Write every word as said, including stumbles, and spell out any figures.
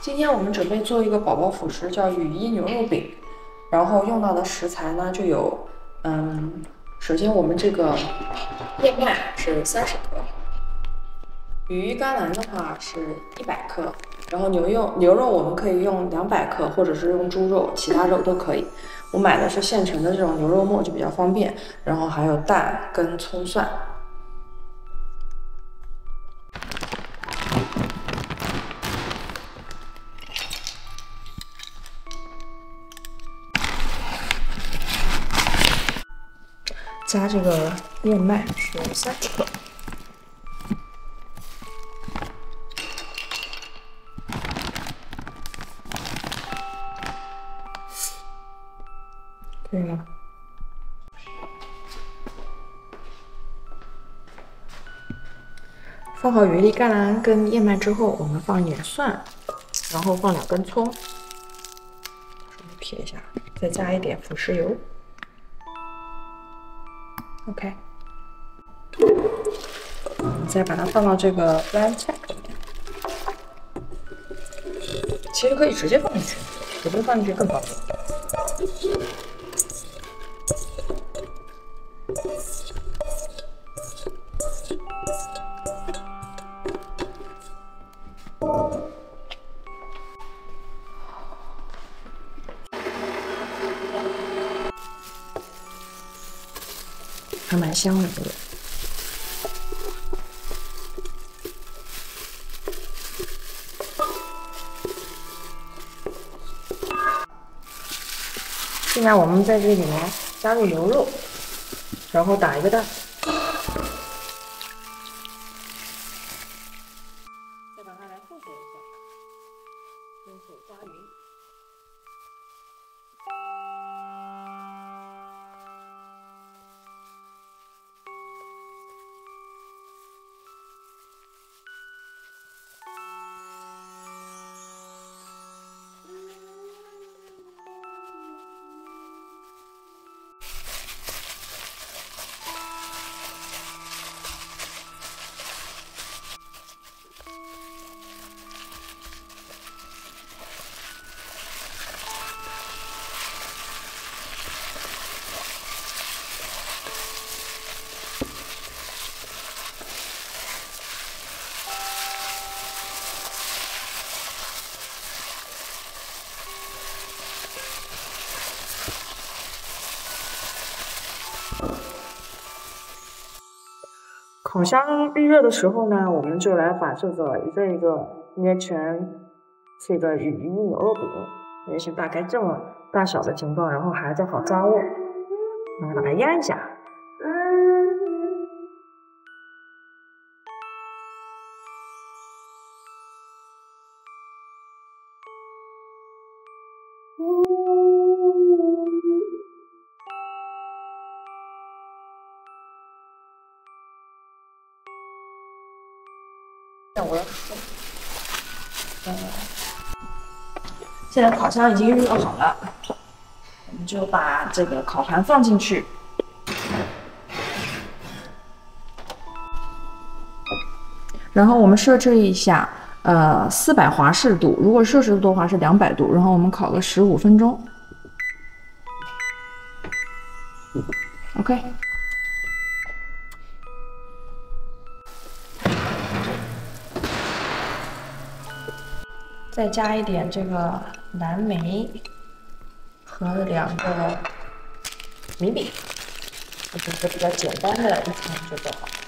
今天我们准备做一个宝宝辅食，叫羽衣牛肉饼。然后用到的食材呢，就有，嗯，首先我们这个燕麦是三十克，羽衣甘蓝的话是一百克，然后牛肉牛肉我们可以用两百克，或者是用猪肉，其他肉都可以。我买的是现成的这种牛肉末，就比较方便。然后还有蛋跟葱蒜。 加这个燕麦是三十克，可以吗？放好羽衣甘蓝跟燕麦之后，我们放一点蒜，然后放两根葱，稍微撇一下，再加一点辅食油。 OK， 我们再把它放到这个 blind check 里面。其实可以直接放进去，我觉得放进去更方便。还蛮香的，这个。现在我们在这里面加入牛肉，然后打一个蛋，再把它来混合一下，用手抓匀。 烤箱预热的时候呢，我们就来把这个一个一个捏成这个羽衣牛肉饼，捏成大概这么大小的形状，然后还在好抓握，然后把它压一下。像我的手，呃，现在烤箱已经热好了，我们就把这个烤盘放进去，然后我们设置一下，呃，四百华氏度，如果摄氏度的话是两百度，然后我们烤个十五分钟 ，OK。 再加一点这个蓝莓和两个米饼，这是一个比较简单的一餐就做好。